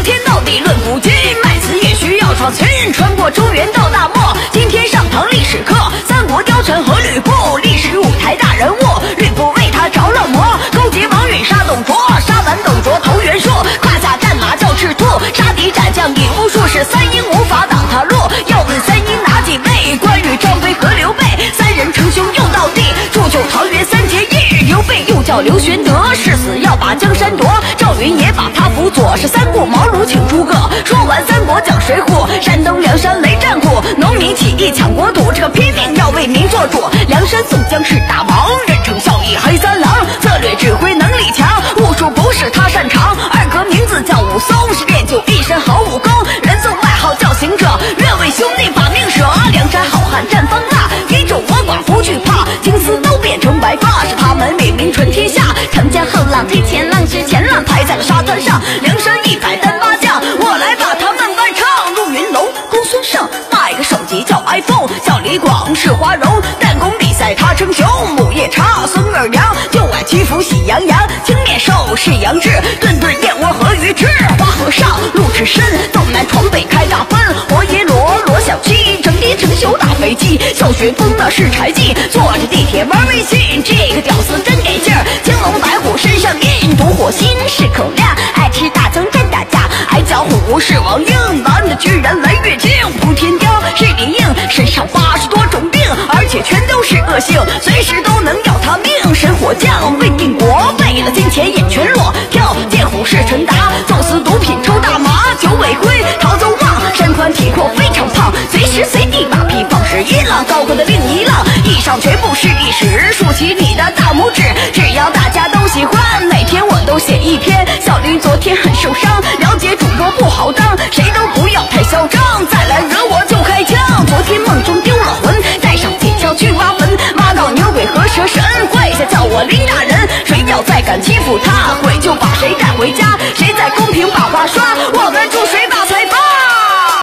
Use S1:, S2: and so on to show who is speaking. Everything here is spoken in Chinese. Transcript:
S1: 天到地论古今，卖词也需要创新。穿过中原到大漠，今天上堂历史课，三国貂蝉和吕布，历史舞台大人物。吕布为他着了魔，勾结王允杀董卓，杀完董卓投袁术，胯下战马叫赤兔，杀敌斩将引无数，是三英无法挡他路。要问三英哪几位？关羽、张飞和刘备，三人称兄又到地，铸就桃园三结义。刘备又叫刘玄德，誓死要把江山夺，赵云也把他辅佐，是三顾茅庐请诸葛。说完三国讲水浒，山东梁山雷战鼓，农民起义抢国土，这个拼命要为民做主。梁山宋江是大王，人称效益黑三郎，策略指挥能力强，武术不是他擅长。二哥名字叫武松，是练就一身好武功，人送外号叫行者，愿为兄弟把命舍。梁山好汉战方腊，一众倭寡不惧怕，青丝都变成白发，是他们为民传天下。长江后浪推前浪，是前浪拍在了沙滩上。梁山100单八将，我来把他们完唱。陆云龙、公孙胜，那个手机叫 iPhone， 叫李广是花荣，弹弓比赛他称雄。母夜叉孙二娘就爱欺负喜羊羊，青面兽是杨志，顿顿燕窝和鱼翅。花和尚陆赤身，东南闯北开大奔。火野罗罗小七，整天成宿打飞机。小旋风那是柴进，坐着地铁玩微信，这个屌丝真给劲儿。青龙白虎身上印，毒火心是口粮，爱吃大葱蘸大酱，爱叫虎是王英，男的居然来月经。扑天雕是李应，身上80多种病，而且全都是恶性，随时都能要他命。神火将为定国，为了金钱眼全裸，跳剑虎是陈达，走私毒品抽大麻，九尾龟逃走旺，身宽体阔非常胖，随时随地把屁放是一浪高歌的另一浪，以上全部是历史，竖起你的大拇指，只要大家都喜欢，每天我都写一篇。小驴昨天很受伤，了解主播不好当，谁都不要太嚣张，再来惹我就开枪。昨天梦中丢了魂，带上铁锹去挖坟，挖到牛鬼和蛇神，跪下叫我林大人，谁要再敢欺负他，鬼就把谁